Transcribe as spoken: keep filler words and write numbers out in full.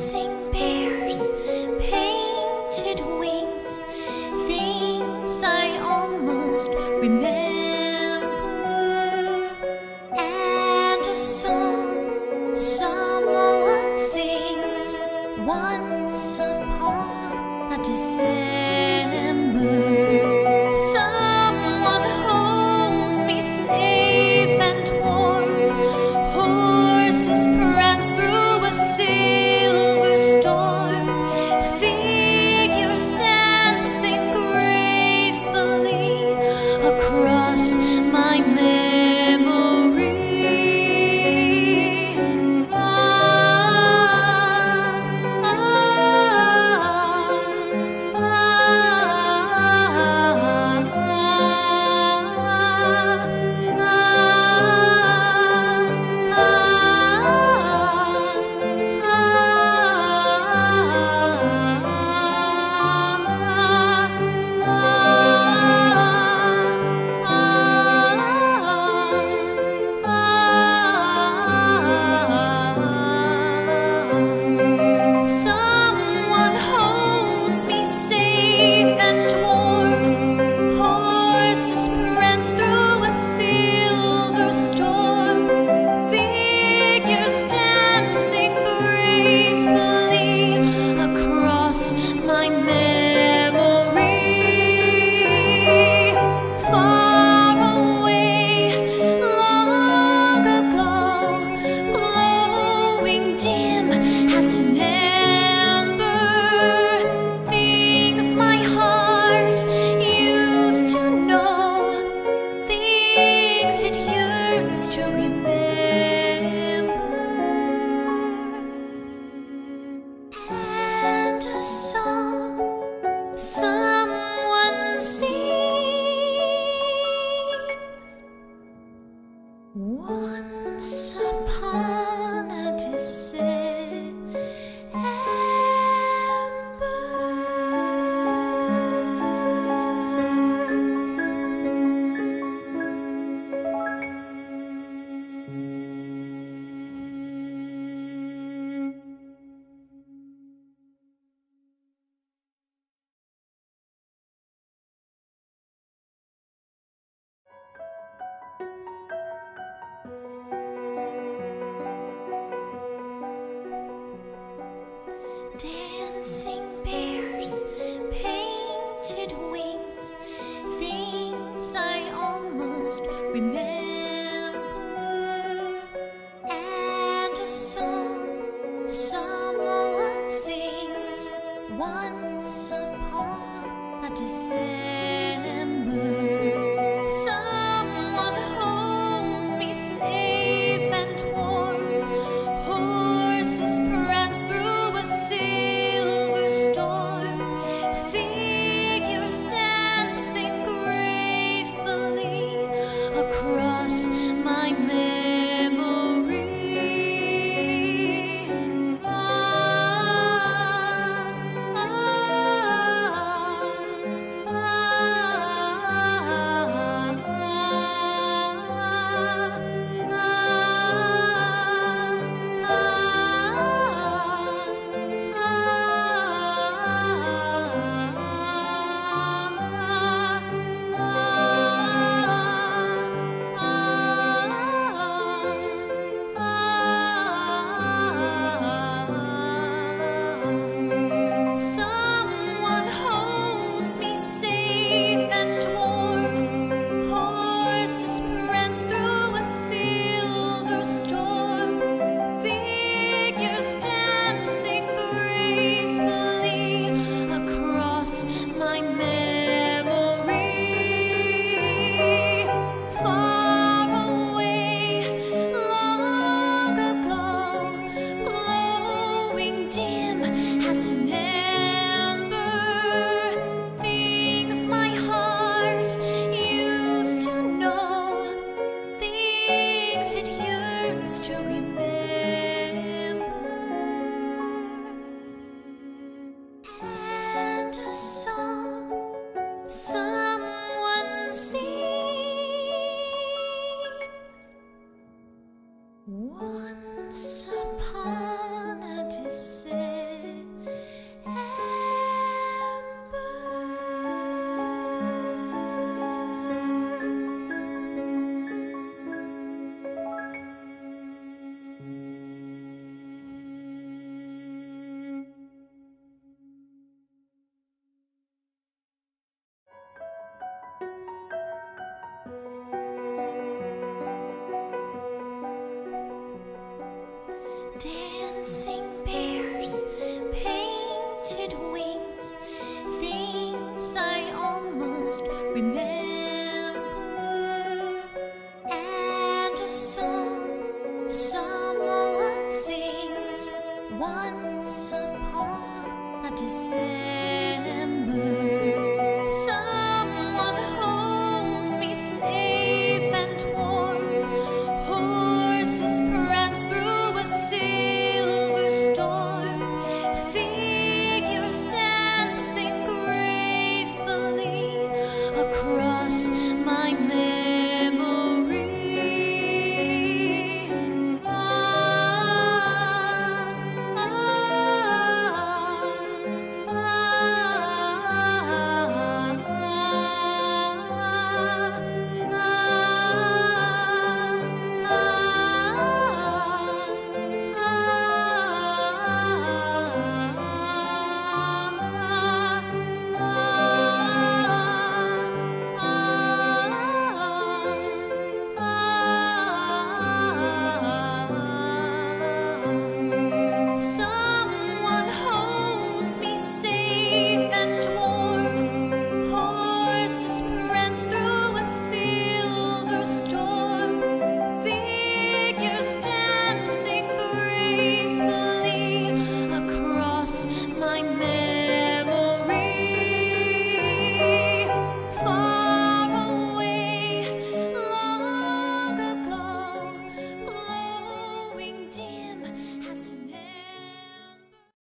Dancing bears, painted wings, things I almost remember, and a song someone sings once upon a December. Someone holds me safe and warm, horses prance through a silver storm, figures dancing gracefully across my memory. Ah, ah, ah, Someone holds me safe and warm, horses prance through a silver storm, figures dancing gracefully across my memory. Far away, long ago, glowing dim as an ember, things my heart used to know, things it yearns to remember, and a song someone sings once upon a December. Dancing bears, painted wings, things I almost remember, and a song someone sings once upon a December. Someone holds me safe and warm, horses prance through a silver storm, figures dancing gracefully across my memory. Ah, ah, Sing